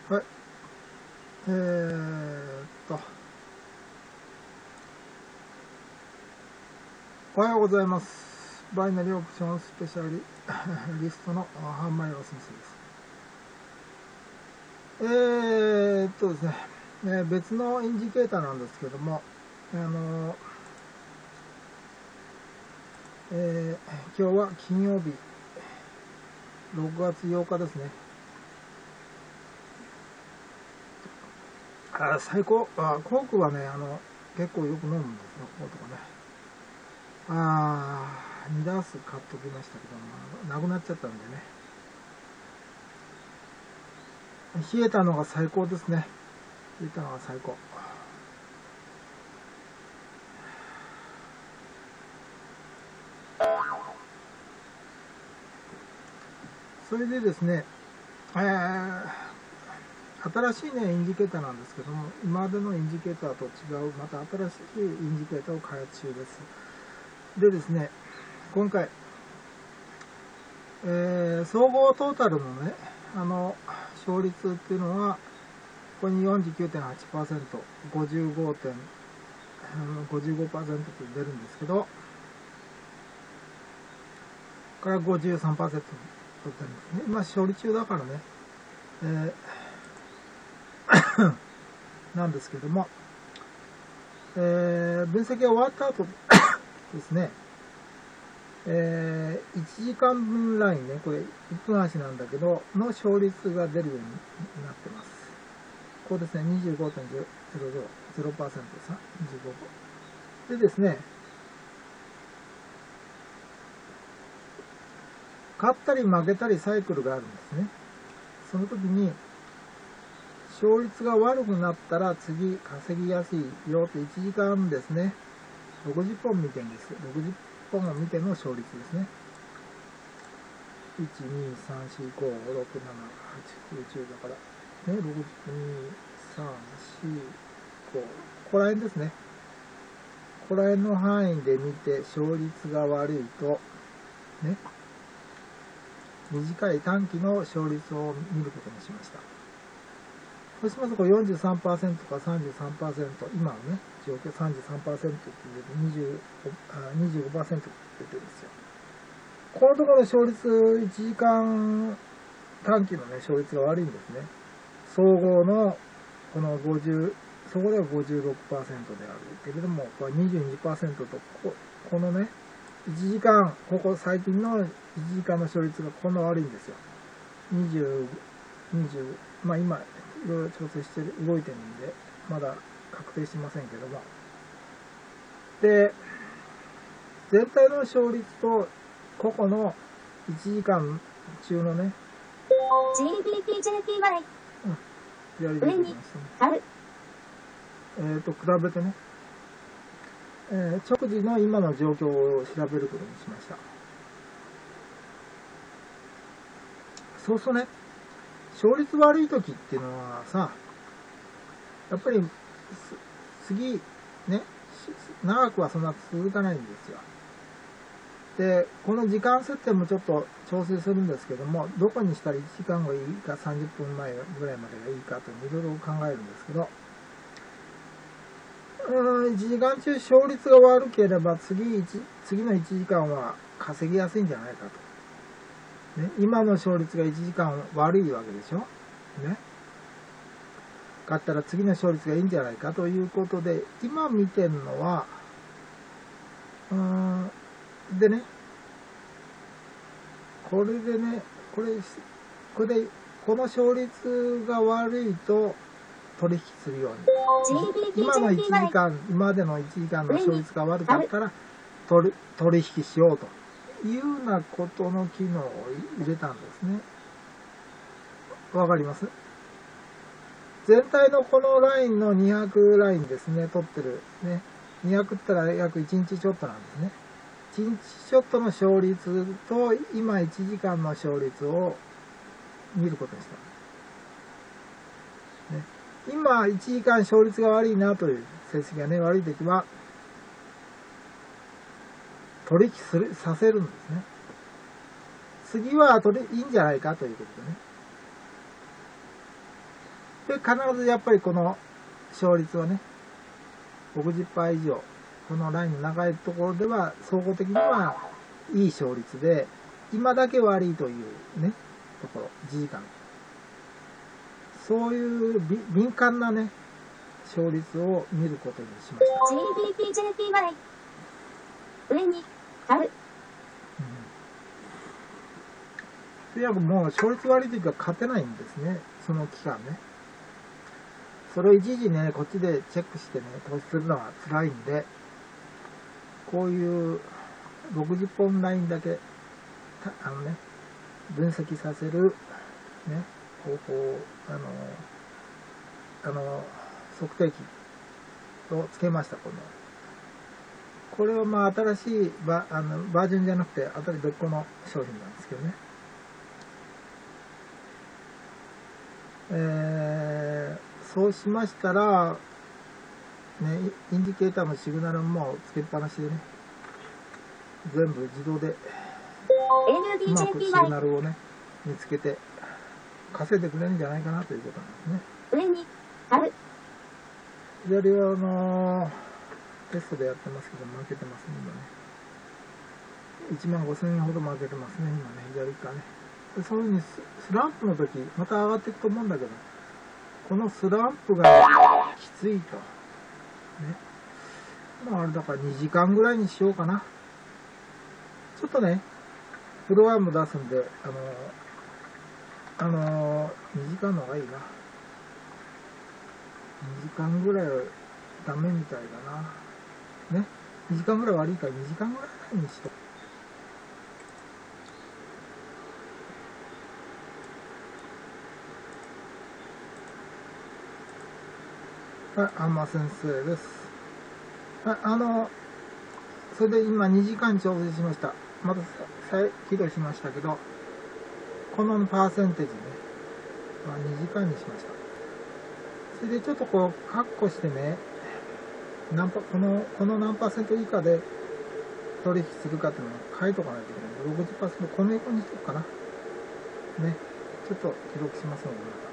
はい。おはようございます。バイナリーオプションスペシャリリストの販売を先生です。ですね、別のインジケーターなんですけども、今日は金曜日、6月8日ですね。最高、コークはね、結構よく飲むんですよ、こことかね。2ダース買っときましたけども、なくなっちゃったんでね。冷えたのが最高ですね。冷えたのが最高。それでですね、新しいね、インジケーターなんですけども、今までのインジケーターと違う、また新しいインジケーターを開発中です。でですね、今回、総合トータルのね、勝率っていうのは、ここに 49.8%、55.55% 55%って出るんですけど、これは 53% 取ってるんですね。今、勝利中だからね、なんですけども、分析が終わった後ですね、1時間分ラインね、これ1分足なんだけど、の勝率が出るようになってます。ここですね、25.000%ですね、25%。でですね、勝ったり負けたりサイクルがあるんですね。その時に、勝率が悪くなったら次稼ぎやすいよと1時間ですね、60本見てんです。60本を見ての勝率ですね。1、2、3、4、5、6、7、8、9、10だから、ね、6、2、3、4、5、ここら辺ですね。ここら辺の範囲で見て勝率が悪いと、ね、短い短期の勝率を見ることにしました。そうしますと、43% か 33%、今のね、状況 33% っていう25% 出てるんですよ。このところの勝率、1時間短期のね、勝率が悪いんですね。総合のこの50、そこでは 56% であるけれども、これ 22% とこのね、1時間、ここ最近の1時間の勝率がこんな悪いんですよ。20、まあ今、いろいろ調整して動いてるんで、まだ確定しませんけども。で、全体の勝率と個々の1時間中のね、 GBPJPY、 やり出てきましたね。比べてね、直時の今の状況を調べることにしました。そうするとね、勝率悪い時っていうのはさ、やっぱり次ね、長くはそんな続かないんですよ。で、この時間設定もちょっと調整するんですけども、どこにしたら1時間がいいか30分前ぐらいまでがいいかといろいろ考えるんですけど、1時間中勝率が悪ければ次の1時間は稼ぎやすいんじゃないかと。ね、今の勝率が1時間悪いわけでしょ。ね。勝ったら次の勝率がいいんじゃないかということで、今見てるのは、でね、これでね、これで、この勝率が悪いと取引するように。今の1時間、今までの1時間の勝率が悪かったら取引しようというようなことの機能を入れたんですね。わかります？全体のこのラインの200ラインですね、取ってる。ね。200って言ったら約1日ちょっとなんですね。1日ちょっとの勝率と今1時間の勝率を見ることにした。ね、今1時間勝率が悪いなという成績がね、悪いときは取引させるんですね。次はいいんじゃないかということでね。 で、必ずやっぱりこの勝率はね、60% 以上、このラインの長いところでは、総合的にはいい勝率で、今だけ悪いというね、ところ、1時間。そういう敏感なね、勝率を見ることにしました。 GBPJPY。上に、ある。 とにかくもう勝率悪い時は勝てないんですね、その期間ね。それを一時ね、こっちでチェックしてね、投資するのは辛いんで、こういう60本ラインだけ、分析させる、ね、方法、測定器をつけました、これはまあ新しいバージョンじゃなくて、別個の商品なんですけどね。そうしましたら、ね、インディケーターもシグナルもつけっぱなしでね、全部自動でうまくシグナルをね、見つけて稼いでくれるんじゃないかなということなんですね。 上にある。 左はテストでやってますけど、負けてますね、今ね。15,000円ほど負けてますね、今ね、左側ね。そういうふうにスランプの時、また上がっていくと思うんだけど、このスランプがきついと。ね。まあ、あれだから2時間ぐらいにしようかな。ちょっとね、フロアも出すんで、2時間の方がいいな。2時間ぐらいはダメみたいだな。ね。2時間ぐらい悪いから2時間ぐらいにしとく。はい、アンマ先生です。はい、それで今2時間調整しました。また再起動しましたけど、このパーセンテージね、2時間にしました。それでちょっとこう、カッコしてね、この何パーセント以下で取引するかっていうのを書いとかないといけない。60%、この横にしとくかな。ね。ちょっと記録しますので。